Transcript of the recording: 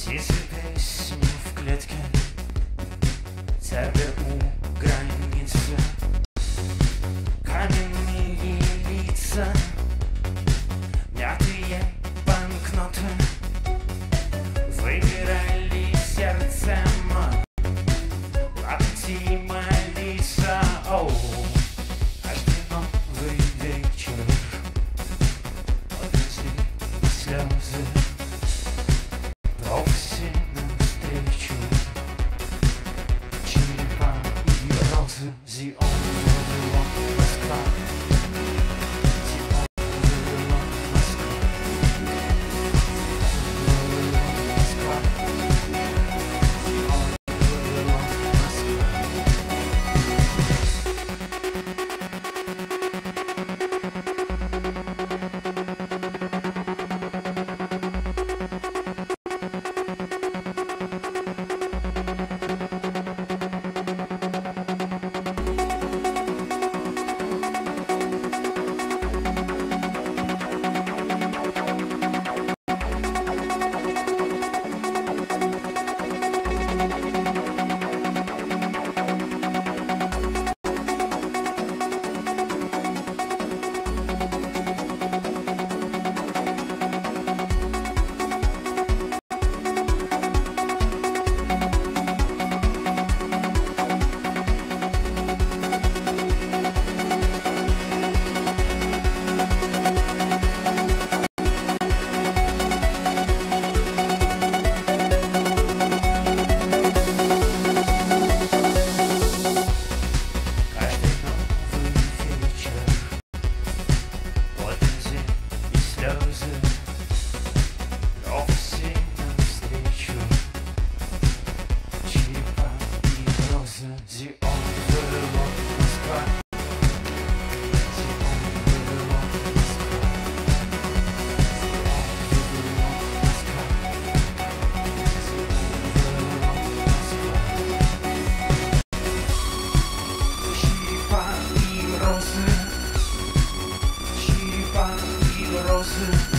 Птицы песни в клетке терпят у границы. Каменные лица, мятые банкноты выбирали сердцем. Лапти молиться, оу, каждый новый вечер. Отнесли слезы вовсе навстречу. Черепа и розы, Зион, Вавилон, Москва. Зион, Вавилон, Москва. Вавилон, Москва. Зион, Вавилон, Москва. Каждый новый вечер. Вот бензин и слёзы вовсе навстречу. Черепа и розы, Зион, Вавилон, Москва. Зион, Вавилон, Москва. Зион, Вавилон, Москва. Зион, Вавилон, Москва. Черепа и розы, черепа и розы.